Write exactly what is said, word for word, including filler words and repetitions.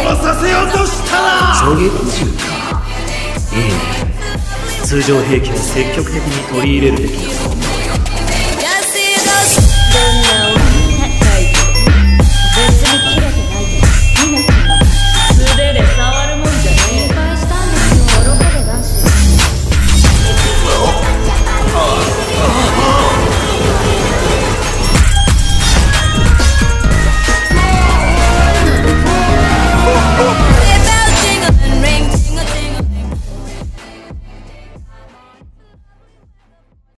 させようとしたら。 狙撃銃か。いいね。通常兵器を積極的に取り入れるべきだと思う。